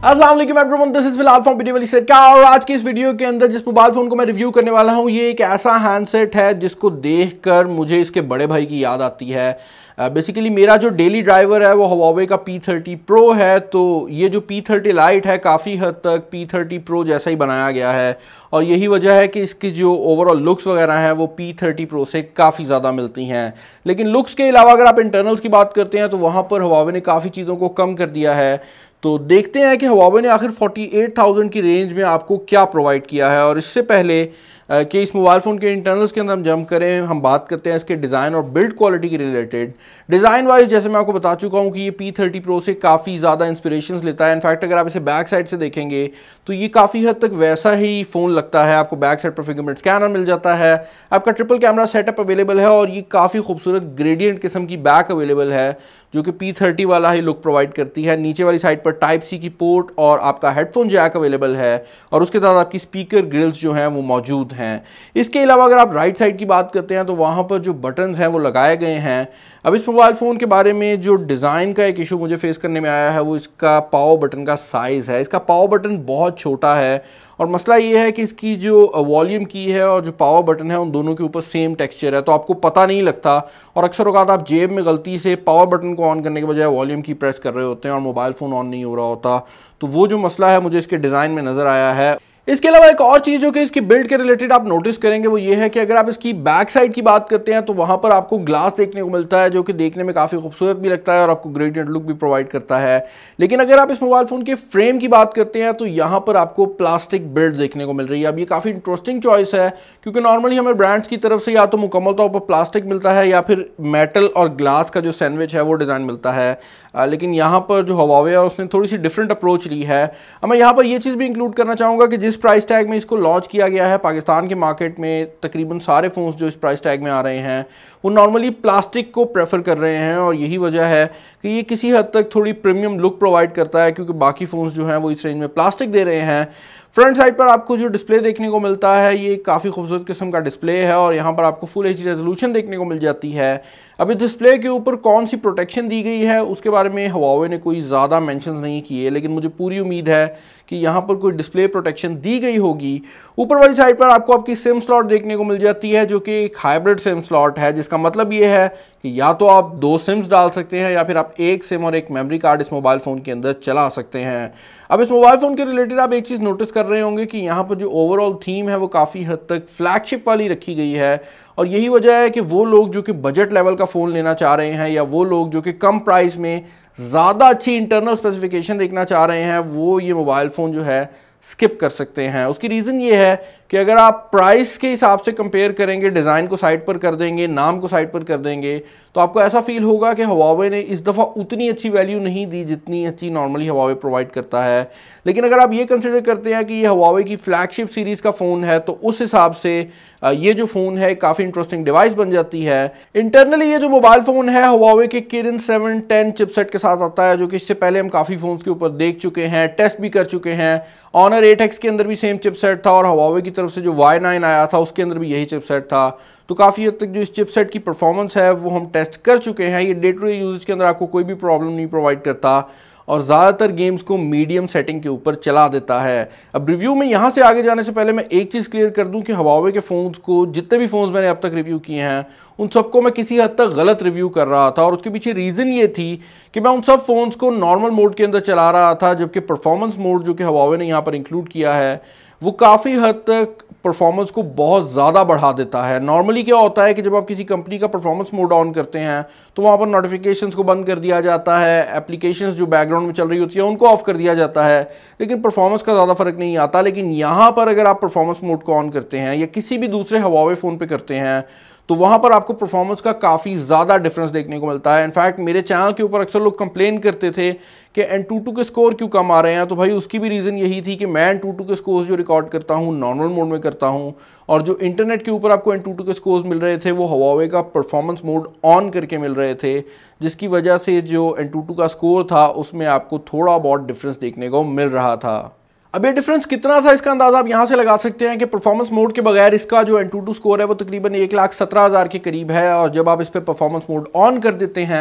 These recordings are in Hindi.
अस्सलाम वालेकुम एवरीवन, दिस इज फिलहाल फ्रॉम VideoWaliSarkar। और आज की इस वीडियो के अंदर जिस मोबाइल फोन को मैं रिव्यू करने वाला हूं, ये एक ऐसा हैंडसेट है जिसको देखकर मुझे इसके बड़े भाई की याद आती है। बेसिकली मेरा जो डेली ड्राइवर है वो Huawei का P30 Pro है, तो ये जो P30 Lite है काफ़ी हद तक P30 Pro जैसा ही बनाया गया है और यही वजह है कि इसकी जो ओवरऑल लुक्स वगैरह हैं वो P30 Pro से काफ़ी ज़्यादा मिलती हैं। लेकिन लुक्स के अलावा अगर आप इंटरनल्स की बात करते हैं तो वहाँ पर Huawei ने काफ़ी चीज़ों को कम कर दिया है। तो देखते हैं कि Huawei ने आखिर 48,000 की रेंज में आपको क्या प्रोवाइड किया है। और इससे पहले कि इस मोबाइल फ़ोन के इंटरनल्स के अंदर हम जंप करें, हम बात करते हैं इसके डिज़ाइन और बिल्ड क्वालिटी के रिलेटेड। डिज़ाइन वाइज जैसे मैं आपको बता चुका हूं कि ये P30 Pro से काफ़ी ज़्यादा इंस्पिरेशंस लेता है। इनफैक्ट अगर आप इसे बैक साइड से देखेंगे तो ये काफ़ी हद तक वैसा ही फ़ोन लगता है। आपको बैक साइड पर फिंगरप्रिंट स्कैनर मिल जाता है, आपका ट्रिपल कैमरा सेटअप अवेलेबल है और ये काफ़ी खूबसूरत ग्रेडियंट किस्म की बैक अवेलेबल है जो कि P30 वाला ही लुक प्रोवाइड करती है। नीचे वाली साइड पर टाइप सी की पोर्ट और आपका हेडफोन जैक अवेलेबल है और उसके साथ आपकी स्पीकर ग्रिल्स जो हैं वो मौजूद हैं। इसके अलावा अगर आप राइट साइड की बात करते हैं तो वहाँ पर जो बटन्स हैं वो लगाए गए हैं। अब इस मोबाइल फ़ोन के बारे में जो डिज़ाइन का एक इशू मुझे फेस करने में आया है वो इसका पावर बटन का साइज़ है। इसका पावर बटन बहुत छोटा है और मसला ये है कि इसकी जो वॉल्यूम की है और जो पावर बटन है उन दोनों के ऊपर सेम टेक्सचर है, तो आपको पता नहीं लगता और अक्सर औक़ात आप जेब में गलती से पावर बटन को ऑन करने के बजाय वॉल्यूम की प्रेस कर रहे होते हैं और मोबाइल फ़ोन ऑन नहीं हो रहा होता। तो वो जो मसला है मुझे इसके डिज़ाइन में नज़र आया है। इसके अलावा एक और चीज़ जो कि इसकी बिल्ड के रिलेटेड आप नोटिस करेंगे वो ये है कि अगर आप इसकी बैक साइड की बात करते हैं तो वहाँ पर आपको ग्लास देखने को मिलता है जो कि देखने में काफ़ी खूबसूरत भी लगता है और आपको ग्रेडियंट लुक भी प्रोवाइड करता है। लेकिन अगर आप इस मोबाइल फ़ोन के फ्रेम की बात करते हैं तो यहाँ पर आपको प्लास्टिक बिल्ड देखने को मिल रही है। अब ये काफ़ी इंटरेस्टिंग चॉइस है क्योंकि नॉर्मली हमें ब्रांड्स की तरफ से या तो मुकम्मल तौर पर प्लास्टिक मिलता है या फिर मेटल और ग्लास का जो सैंडविच है वो डिज़ाइन मिलता है। लेकिन यहाँ पर जो Huawei है उसने थोड़ी सी डिफरेंट अप्रोच ली है। अब मैं यहाँ पर ये चीज़ भी इंक्लूड करना चाहूँगा कि जिस प्राइस टैग में इसको लॉन्च किया गया है पाकिस्तान के मार्केट में तकरीबन सारे फ़ोन्स जो इस प्राइस टैग में आ रहे हैं वो नॉर्मली प्लास्टिक को प्रेफर कर रहे हैं और यही वजह है कि ये किसी हद तक थोड़ी प्रीमियम लुक प्रोवाइड करता है क्योंकि बाकी फ़ोन्स जो हैं वो इस रेंज में प्लास्टिक दे रहे हैं। फ्रंट साइड पर आपको जो डिस्प्ले देखने को मिलता है ये काफ़ी खूबसूरत किस्म का डिस्प्ले है और यहाँ पर आपको फुल HD रेजोल्यूशन देखने को मिल जाती है। अब इस डिस्प्ले के ऊपर कौन सी प्रोटेक्शन दी गई है उसके बारे में Huawei ने कोई ज़्यादा मेंशंस नहीं किए, लेकिन मुझे पूरी उम्मीद है कि यहाँ पर कोई डिस्प्ले प्रोटेक्शन दी गई होगी। ऊपर वाली साइड पर आपको आपकी सिम स्लॉट देखने को मिल जाती है जो कि एक हाइब्रिड सिम स्लॉट है, जिसका मतलब ये है कि या तो आप 2 सिम्स डाल सकते हैं या फिर आप एक सिम और एक मेमोरी कार्ड इस मोबाइल फ़ोन के अंदर चला सकते हैं। अब इस मोबाइल फ़ोन के रिलेटेड आप एक चीज़ नोटिस कर रहे होंगे कि यहाँ पर जो ओवरऑल थीम है वो काफ़ी हद तक फ्लैगशिप वाली रखी गई है और यही वजह है कि वो लोग जो कि बजट लेवल का फ़ोन लेना चाह रहे हैं या वो लोग जो कि कम प्राइस में ज़्यादा अच्छी इंटरनल स्पेसिफिकेशन देखना चाह रहे हैं वो ये मोबाइल फ़ोन जो है स्किप कर सकते हैं। उसकी रीज़न ये है कि अगर आप प्राइस के हिसाब से कंपेयर करेंगे, डिज़ाइन को साइड पर कर देंगे, नाम को साइड पर कर देंगे, तो आपको ऐसा फील होगा कि Huawei ने इस दफ़ा उतनी अच्छी वैल्यू नहीं दी जितनी अच्छी नॉर्मली Huawei प्रोवाइड करता है। लेकिन अगर आप ये कंसिडर करते हैं कि ये Huawei की फ्लैगशिप सीरीज़ का फ़ोन है तो उस हिसाब से ये जो फ़ोन है काफ़ी इंटरेस्टिंग डिवाइस बन जाती है। इंटरनली ये जो मोबाइल फ़ोन है Huawei के Kirin 710 चिपसेट के साथ आता है जो कि इससे पहले हम काफ़ी फ़ोन्स के ऊपर देख चुके हैं, टेस्ट भी कर चुके हैं। Honor 8X के अंदर भी सेम चिपसेट था और Huawei की तरफ से जो Y9 आया था उसके अंदर भी यही चिपसेट था। तो काफ़ी हद तक जो इस चिपसेट की परफॉर्मेंस है वो हम टेस्ट कर चुके हैं। ये डे टू डे यूजेज के अंदर आपको कोई भी प्रॉब्लम नहीं प्रोवाइड करता और ज़्यादातर गेम्स को मीडियम सेटिंग के ऊपर चला देता है। अब रिव्यू में यहाँ से आगे जाने से पहले मैं एक चीज़ क्लियर कर दूँ कि Huawei के फ़ोन्स को, जितने भी फ़ोन्स मैंने अब तक रिव्यू किए हैं उन सबको मैं किसी हद तक गलत रिव्यू कर रहा था और उसके पीछे रीज़न ये थी कि मैं उन सब फ़ोन्स को नॉर्मल मोड के अंदर चला रहा था, जबकि परफॉर्मेंस मोड जो कि Huawei ने यहाँ पर इंक्लूड किया है वो काफ़ी हद तक परफॉर्मेंस को बहुत ज़्यादा बढ़ा देता है। नॉर्मली क्या होता है कि जब आप किसी कंपनी का परफॉर्मेंस मोड ऑन करते हैं तो वहाँ पर नोटिफिकेशंस को बंद कर दिया जाता है, एप्लीकेशंस जो बैकग्राउंड में चल रही होती है उनको ऑफ कर दिया जाता है, लेकिन परफॉर्मेंस का ज़्यादा फर्क नहीं आता। लेकिन यहाँ पर अगर आप परफॉर्मेंस मोड को ऑन करते हैं या किसी भी दूसरे Huawei फ़ोन पे करते हैं तो वहाँ पर आपको परफॉर्मेंस का काफ़ी ज़्यादा डिफरेंस देखने को मिलता है। इनफैक्ट मेरे चैनल के ऊपर अक्सर लोग कंप्लेन करते थे कि Antutu के स्कोर क्यों कम आ रहे हैं, तो भाई उसकी भी रीज़न यही थी कि मैं Antutu के स्कोर्स जो रिकॉर्ड करता हूँ नॉर्मल मोड में करता हूँ और जो इंटरनेट के ऊपर आपको Antutu के स्कोर्स मिल रहे थे वो Huawei का परफॉर्मेंस मोड ऑन करके मिल रहे थे, जिसकी वजह से जो Antutu का स्कोर था उसमें आपको थोड़ा बहुत डिफरेंस देखने को मिल रहा था। अब ये डिफरेंस कितना था इसका अंदाज़ा आप यहाँ से लगा सकते हैं कि परफॉर्मेंस मोड के बगैर इसका जो Antutu स्कोर है वो तकरीबन 1,17,000 के करीब है और जब आप इस पर परफॉर्मेंस मोड ऑन कर देते हैं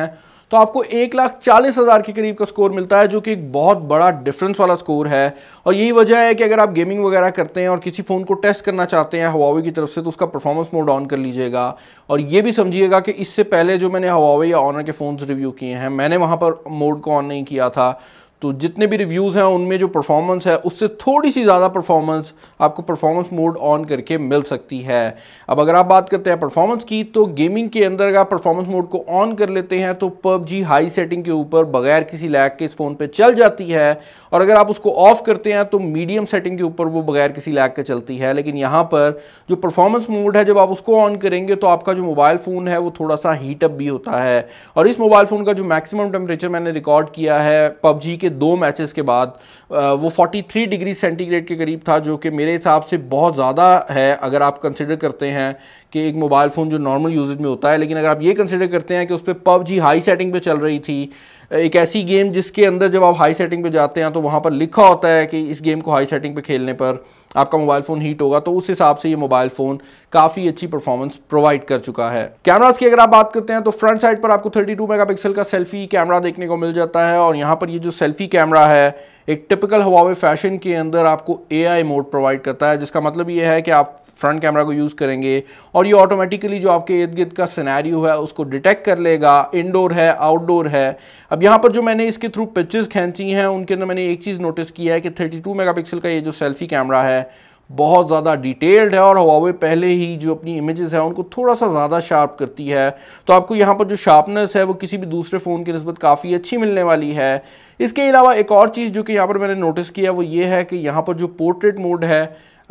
तो आपको 1,40,000 के करीब का स्कोर मिलता है, जो कि एक बहुत बड़ा डिफरेंस वाला स्कोर है। और यही वजह है कि अगर आप गेमिंग वगैरह करते हैं और किसी फ़ोन को टेस्ट करना चाहते हैं Huawei की तरफ से, तो उसका परफॉर्मेंस मोड ऑन कर लीजिएगा। और ये भी समझिएगा कि इससे पहले जो मैंने Huawei या Honor के फ़ोन्स रिव्यू किए हैं, मैंने वहाँ पर मोड को ऑन नहीं किया था, तो जितने भी रिव्यूज़ हैं उनमें जो परफॉर्मेंस है उससे थोड़ी सी ज़्यादा परफॉर्मेंस आपको परफॉर्मेंस मोड ऑन करके मिल सकती है। अब अगर आप बात करते हैं परफॉर्मेंस की, तो गेमिंग के अंदर अगर आप परफॉर्मेंस मोड को ऑन कर लेते हैं तो PUBG हाई सेटिंग के ऊपर बगैर किसी लैग के इस फ़ोन पे चल जाती है, और अगर आप उसको ऑफ करते हैं तो मीडियम सेटिंग के ऊपर वो बगैर किसी लैग के चलती है। लेकिन यहाँ पर जो परफॉर्मेंस मोड है, जब आप उसको ऑन करेंगे तो आपका जो मोबाइल फ़ोन है वो थोड़ा सा हीटअप भी होता है। और इस मोबाइल फ़ोन का जो मैक्सिमम टेम्परेचर मैंने रिकॉर्ड किया है PUBG के 2 मैचेस के बाद, वो 43 डिग्री सेंटीग्रेड के करीब था, जो कि मेरे हिसाब से बहुत ज़्यादा है अगर आप कंसिडर करते हैं कि एक मोबाइल फ़ोन जो नॉर्मल यूजेज में होता है। लेकिन अगर आप ये कंसिडर करते हैं कि उस पर PUBG हाई सेटिंग पे चल रही थी, एक ऐसी गेम जिसके अंदर जब आप हाई सेटिंग पे जाते हैं तो वहाँ पर लिखा होता है कि इस गेम को हाई सेटिंग पे खेलने पर आपका मोबाइल फ़ोन हीट होगा, तो उस हिसाब से ये मोबाइल फ़ोन काफ़ी अच्छी परफॉर्मेंस प्रोवाइड कर चुका है। कैमरास की अगर आप बात करते हैं तो फ्रंट साइड पर आपको 32 मेगापिक्सल का सेल्फी कैमरा देखने को मिल जाता है। और यहाँ पर ये जो सेल्फी कैमरा है, एक टिपिकल Huawei फैशन के अंदर आपको AI मोड प्रोवाइड करता है, जिसका मतलब ये है कि आप फ्रंट कैमरा को यूज़ करेंगे और ये ऑटोमेटिकली जो आपके इर्द गिर्द का सिनेरियो है उसको डिटेक्ट कर लेगा, इंडोर है, आउटडोर है। अब यहाँ पर जो मैंने इसके थ्रू पिक्चर्स खींची हैं उनके अंदर मैंने एक चीज़ नोटिस किया है कि 32 मेगापिक्सल का ये जो सेल्फी कैमरा है बहुत ज़्यादा डिटेल्ड है, और Huawei पहले ही जो अपनी इमेजेस है उनको थोड़ा सा ज़्यादा शार्प करती है, तो आपको यहाँ पर जो शार्पनेस है वो किसी भी दूसरे फ़ोन की निस्बत काफ़ी अच्छी मिलने वाली है। इसके अलावा एक और चीज़ जो कि यहाँ पर मैंने नोटिस किया वो ये है कि यहाँ पर जो पोर्ट्रेट मोड है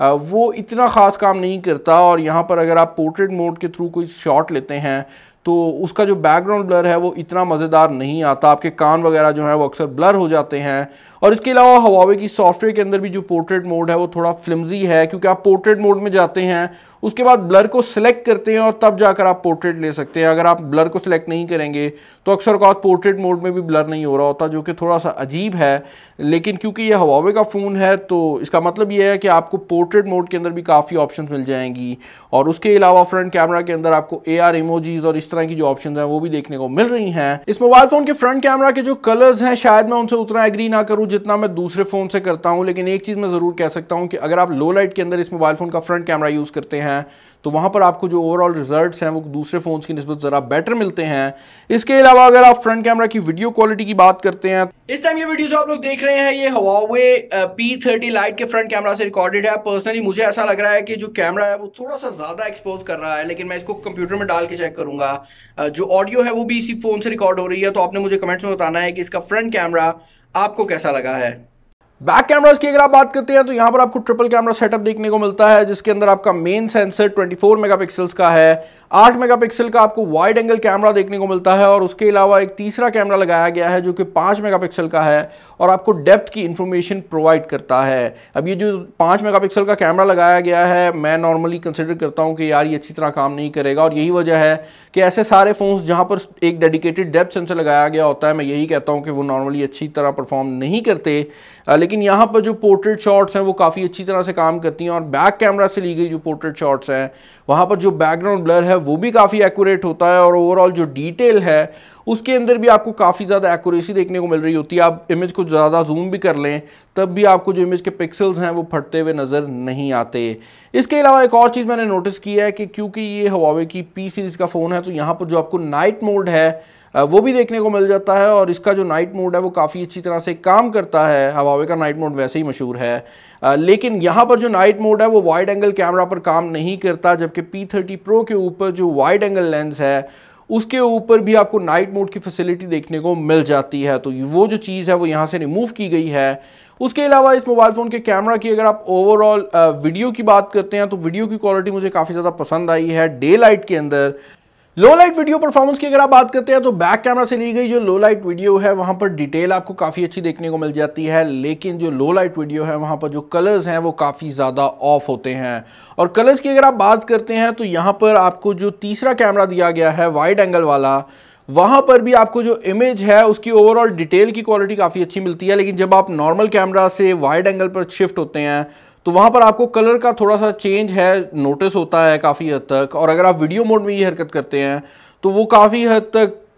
वो इतना ख़ास काम नहीं करता, और यहाँ पर अगर आप पोर्ट्रेट मोड के थ्रू कोई शॉट लेते हैं तो उसका जो बैकग्राउंड ब्लर है वो इतना मज़ेदार नहीं आता, आपके कान वगैरह जो है वो अक्सर ब्लर हो जाते हैं। और इसके अलावा Huawei की सॉफ्टवेयर के अंदर भी जो पोर्ट्रेट मोड है वो थोड़ा फ्लिमजी है, क्योंकि आप पोर्ट्रेट मोड में जाते हैं, उसके बाद ब्लर को सिलेक्ट करते हैं और तब जाकर आप पोर्ट्रेट ले सकते हैं। अगर आप ब्लर को सिलेक्ट नहीं करेंगे तो अक्सर औक़ात पोर्ट्रेट मोड में भी ब्लर नहीं हो रहा होता, जो कि थोड़ा सा अजीब है। लेकिन क्योंकि ये Huawei का फ़ोन है तो इसका मतलब ये है कि आपको पोर्ट्रेट मोड के अंदर भी काफ़ी ऑप्शंस मिल जाएंगी, और उसके अलावा फ्रंट कैमरा के अंदर आपको AR इमोजीज और इस तरह की जो ऑप्शंस हैं वो भी देखने को मिल रही हैं। इस मोबाइल फ़ोन के फ्रंट कैमरा के जो कलर्स हैं शायद मैं उनसे उतना एग्री ना करूं जितना मैं दूसरे फ़ोन से करता हूं, लेकिन एक चीज़ मैं ज़रूर कह सकता हूं कि अगर आप लो लाइट के अंदर इस मोबाइल फ़ोन का फ्रंट कैमरा यूज़ करते हैं तो वहाँ पर आपको जो ओवरऑल रिजल्ट्स हैं वो दूसरे फ़ोन्स की निस्बत ज़रा बेटर मिलते हैं। इसके अलावा अगर आप फ्रंट कैमरा की वीडियो क्वालिटी की बात करते हैं, इस टाइम ये वीडियो जो आप लोग देख रहे हैं ये Huawei P30 Lite के फ्रंट कैमरा से रिकॉर्डेड है। पर्सनली मुझे ऐसा लग रहा है कि जो कैमरा है वो थोड़ा सा ज़्यादा एक्सपोज कर रहा है, लेकिन मैं इसको कंप्यूटर में डाल के चेक करूंगा। जो ऑडियो है वो भी इसी फ़ोन से रिकॉर्ड हो रही है, तो आपने मुझे कमेंट्स में बताना है कि इसका फ्रंट कैमरा आपको कैसा लगा है। बैक कैमरास की अगर आप बात करते हैं तो यहाँ पर आपको ट्रिपल कैमरा सेटअप देखने को मिलता है, जिसके अंदर आपका मेन सेंसर 24 मेगापिक्सल्स का है, 8 मेगापिक्सल का आपको वाइड एंगल कैमरा देखने को मिलता है, और उसके अलावा एक तीसरा कैमरा लगाया गया है जो कि 5 मेगापिक्सल का है और आपको डेप्थ की इंफॉर्मेशन प्रोवाइड करता है। अब ये जो 5 मेगापिक्सल का कैमरा लगाया गया है मैं नॉर्मली कंसिडर करता हूँ कि यार ये अच्छी तरह काम नहीं करेगा, और यही वजह है कि ऐसे सारे फ़ोन्स जहाँ पर एक डेडिकेटेड डेप्थ सेंसर लगाया गया होता है मैं यही कहता हूँ कि वो नॉर्मली अच्छी तरह परफॉर्म नहीं करते। लेकिन यहाँ पर जो पोर्ट्रेट शॉट्स हैं वो काफ़ी अच्छी तरह से काम करती हैं, और बैक कैमरा से ली गई जो पोर्ट्रेट शॉट्स हैं वहाँ पर जो बैकग्राउंड ब्लर है वो भी काफ़ी एक्यूरेट होता है, और ओवरऑल जो डिटेल है उसके अंदर भी आपको काफ़ी ज़्यादा एक्यूरेसी देखने को मिल रही होती है। आप इमेज को ज़्यादा जूम भी कर लें तब भी आपको जो इमेज के पिक्सल्स हैं वो फटते हुए नज़र नहीं आते। इसके अलावा एक और चीज़ मैंने नोटिस की है कि क्योंकि ये Huawei की P सीरीज़ का फ़ोन है तो यहाँ पर जो आपको नाइट मोड है वो भी देखने को मिल जाता है, और इसका जो नाइट मोड है वो काफ़ी अच्छी तरह से काम करता है। Huawei का नाइट मोड वैसे ही मशहूर है, लेकिन यहाँ पर जो नाइट मोड है वो वाइड एंगल कैमरा पर काम नहीं करता, जबकि P30 Pro के ऊपर जो वाइड एंगल लेंस है उसके ऊपर भी आपको नाइट मोड की फैसिलिटी देखने को मिल जाती है, तो वो जो चीज़ है वो यहाँ से रिमूव की गई है। उसके अलावा इस मोबाइल फ़ोन के कैमरा की अगर आप ओवरऑल वीडियो की बात करते हैं तो वीडियो की क्वालिटी मुझे काफ़ी ज़्यादा पसंद आई है डे लाइट के अंदर। लो लाइट वीडियो परफॉर्मेंस की अगर आप बात करते हैं तो बैक कैमरा से ली गई जो लो लाइट वीडियो है वहां पर डिटेल आपको काफ़ी अच्छी देखने को मिल जाती है, लेकिन जो लो लाइट वीडियो है वहां पर जो कलर्स हैं वो काफ़ी ज़्यादा ऑफ होते हैं। और कलर्स की अगर आप बात करते हैं तो यहाँ पर आपको जो तीसरा कैमरा दिया गया है वाइड एंगल वाला, वहाँ पर भी आपको जो इमेज है उसकी ओवरऑल डिटेल की क्वालिटी काफ़ी अच्छी मिलती है, लेकिन जब आप नॉर्मल कैमरा से वाइड एंगल पर शिफ्ट होते हैं तो वहाँ पर आपको कलर का थोड़ा सा चेंज है नोटिस होता है काफ़ी हद तक। और अगर आप वीडियो मोड में ये हरकत करते हैं तो वो काफ़ी हद तक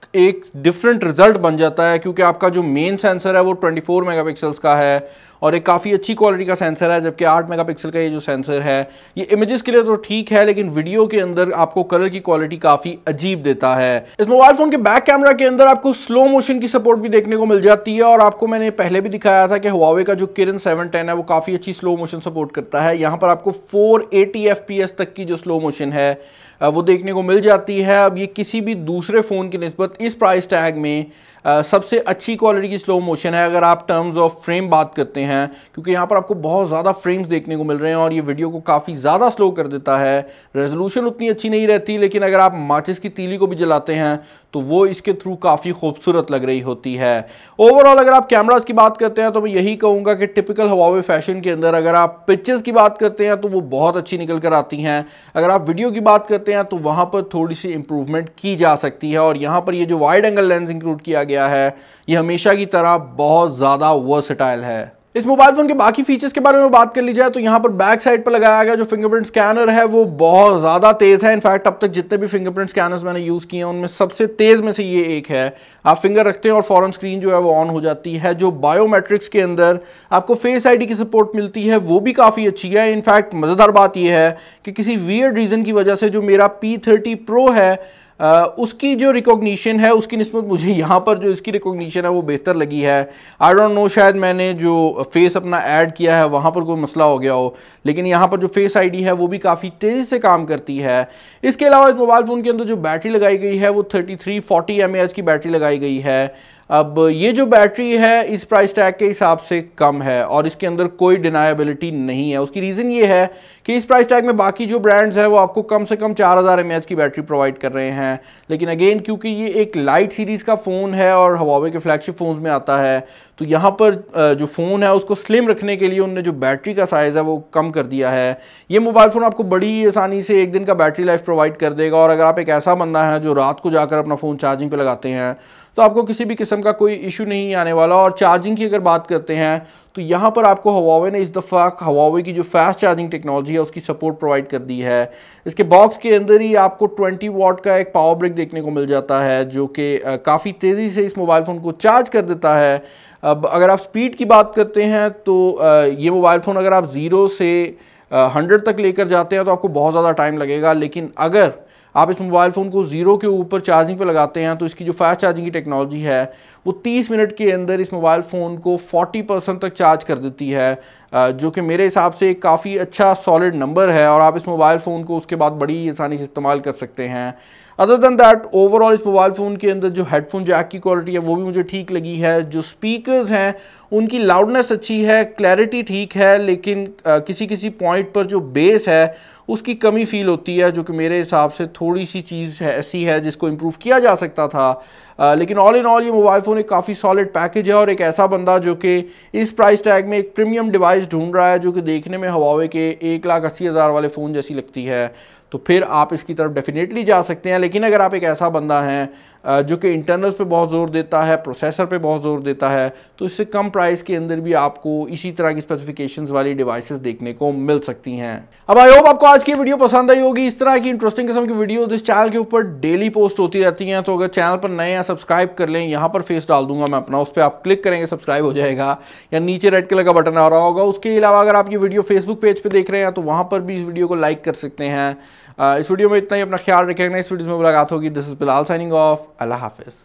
एक डिफरेंट रिजल्ट बन जाता है, क्योंकि आपका जो मेन सेंसर है वो 24 मेगापिक्सल्स का है और एक काफ़ी अच्छी क्वालिटी का सेंसर है, जबकि 8 मेगापिक्सल का ये जो सेंसर है ये इमेजेस के लिए तो ठीक है, लेकिन वीडियो के अंदर आपको कलर की क्वालिटी काफ़ी अजीब देता है। इस मोबाइल फोन के बैक कैमरा के अंदर आपको स्लो मोशन की सपोर्ट भी देखने को मिल जाती है, और आपको मैंने पहले भी दिखाया था कि Huawei का जो किरण 710 है वो काफ़ी अच्छी स्लो मोशन सपोर्ट करता है। यहाँ पर आपको 480 FPS तक की जो स्लो मोशन है वो देखने को मिल जाती है। अब ये किसी भी दूसरे फ़ोन की निस्बत इस प्राइस टैग में सबसे अच्छी क्वालिटी की स्लो मोशन है, अगर आप टर्म्स ऑफ फ्रेम बात करते हैं, क्योंकि यहाँ पर आपको बहुत ज़्यादा फ्रेम्स देखने को मिल रहे हैं और ये वीडियो को काफ़ी ज़्यादा स्लो कर देता है। रेजोल्यूशन उतनी अच्छी नहीं रहती, लेकिन अगर आप माचिस की तीली को भी जलाते हैं तो वो इसके थ्रू काफ़ी खूबसूरत लग रही होती है। ओवरऑल अगर आप कैमरास की बात करते हैं तो मैं यही कहूँगा कि टिपिकल Huawei फैशन के अंदर अगर आप पिक्चर्स की बात करते हैं तो वो बहुत अच्छी निकल कर आती हैं, अगर आप वीडियो की बात करते हैं तो वहाँ पर थोड़ी सी इंप्रूवमेंट की जा सकती है। और यहाँ पर ये जो वाइड एंगल लेंस इंक्लूड किया गया है ये हमेशा की तरह बहुत ज़्यादा वर्सेटाइल है। इस मोबाइल फोन के बाकी फीचर्स के बारे में बात कर ली जाए तो यहाँ पर बैक साइड पर लगाया गया जो फिंगरप्रिंट स्कैनर है वो बहुत ज़्यादा तेज़ है। इनफैक्ट अब तक जितने भी फिंगरप्रिंट स्कैनर्स मैंने यूज़ किए हैं उनमें सबसे तेज़ में से ये एक है। आप फिंगर रखते हैं और फौरन स्क्रीन जो है वो ऑन हो जाती है। जो बायोमेट्रिक्स के अंदर आपको फेस आईडी की सपोर्ट मिलती है वो भी काफ़ी अच्छी है। इनफैक्ट मज़ेदार बात यह है कि किसी वियर्ड रीज़न की वजह से जो मेरा P30 Pro है उसकी जो रिकॉग्निशन है उसकी निस्बत मुझे यहाँ पर जो इसकी रिकॉग्निशन है वो बेहतर लगी है। आई डोंट नो, शायद मैंने जो फेस अपना ऐड किया है वहाँ पर कोई मसला हो गया हो, लेकिन यहाँ पर जो फेस आईडी है वो भी काफ़ी तेज़ी से काम करती है। इसके अलावा इस मोबाइल फ़ोन के अंदर जो बैटरी लगाई गई है वो 3340 mAh की बैटरी लगाई गई है। अब ये जो बैटरी है इस प्राइस टैग के हिसाब से कम है और इसके अंदर कोई डिनायबिलिटी नहीं है। उसकी रीज़न ये है कि इस प्राइस टैग में बाकी जो ब्रांड्स हैं वो आपको कम से कम 4000 mAh की बैटरी प्रोवाइड कर रहे हैं, लेकिन अगेन क्योंकि ये एक लाइट सीरीज़ का फ़ोन है और Huawei के फ्लैगशिप फ़ोन्स में आता है तो यहाँ पर जो फ़ोन है उसको स्लिम रखने के लिए उन्होंने जो बैटरी का साइज़ है वो कम कर दिया है। ये मोबाइल फ़ोन आपको बड़ी आसानी से एक दिन का बैटरी लाइफ प्रोवाइड कर देगा, और अगर आप एक ऐसा बंदा है जो रात को जाकर अपना फ़ोन चार्जिंग पे लगाते हैं तो आपको किसी भी किस्म का कोई इशू नहीं आने वाला। और चार्जिंग की अगर बात करते हैं तो यहाँ पर आपको Huawei ने इस दफ़ा Huawei की जो फास्ट चार्जिंग टेक्नोलॉजी है उसकी सपोर्ट प्रोवाइड कर दी है। इसके बॉक्स के अंदर ही आपको 20 वॉट का एक पावर ब्रेक देखने को मिल जाता है जो कि काफ़ी तेज़ी से इस मोबाइल फ़ोन को चार्ज कर देता है। अब अगर आप स्पीड की बात करते हैं तो ये मोबाइल फ़ोन अगर आप 0 से 100 तक लेकर जाते हैं तो आपको बहुत ज़्यादा टाइम लगेगा, लेकिन अगर आप इस मोबाइल फ़ोन को 0 के ऊपर चार्जिंग पे लगाते हैं तो इसकी जो फास्ट चार्जिंग की टेक्नोलॉजी है वो 30 मिनट के अंदर इस मोबाइल फ़ोन को 40% तक चार्ज कर देती है, जो कि मेरे हिसाब से एक काफ़ी अच्छा सॉलिड नंबर है और आप इस मोबाइल फ़ोन को उसके बाद बड़ी आसानी से इस्तेमाल कर सकते हैं। अदर दैन दैट ओवरऑल इस मोबाइल फ़ोन के अंदर जो हेडफोन जैक की क्वालिटी है वो भी मुझे ठीक लगी है। जो स्पीकर्स हैं उनकी लाउडनेस अच्छी है, क्लैरिटी ठीक है, लेकिन किसी किसी पॉइंट पर जो बेस है उसकी कमी फील होती है, जो कि मेरे हिसाब से थोड़ी सी चीज़ है ऐसी है जिसको इम्प्रूव किया जा सकता था। लेकिन ऑल इन ऑल ये मोबाइल फ़ोन एक काफ़ी सॉलिड पैकेज है, और एक ऐसा बंदा जो कि इस प्राइस टैग में एक प्रीमियम डिवाइस ढूंढ रहा है जो कि देखने में Huawei के 1,80,000 वाले फ़ोन जैसी लगती है तो फिर आप इसकी तरफ डेफिनेटली जा सकते हैं। लेकिन अगर आप एक ऐसा बंदा हैं जो कि इंटरनल्स पे बहुत ज़ोर देता है, प्रोसेसर पे बहुत ज़ोर देता है, तो इससे कम प्राइस के अंदर भी आपको इसी तरह की स्पेसिफिकेशंस वाली डिवाइसेस देखने को मिल सकती हैं। अब आई होप आपको आज की वीडियो पसंद आई होगी। इस तरह की इंटरेस्टिंग किस्म की वीडियोस इस चैनल के ऊपर डेली पोस्ट होती रहती हैं, तो अगर चैनल पर नए हैं सब्सक्राइब कर लें। यहाँ पर फेस डाल दूंगा मैं अपना, उस पर आप क्लिक करेंगे सब्सक्राइब हो जाएगा, या नीचे रेड कलर का बटन आ रहा होगा। उसके अलावा अगर आप ये वीडियो फेसबुक पेज पर देख रहे हैं तो वहाँ पर भी इस वीडियो को लाइक कर सकते हैं। इस वीडियो में इतना ही, अपना ख्याल रखें। नेक्स्ट वीडियो में मुलाकात होगी। This is Bilal signing off. अल्लाह हाफिज़।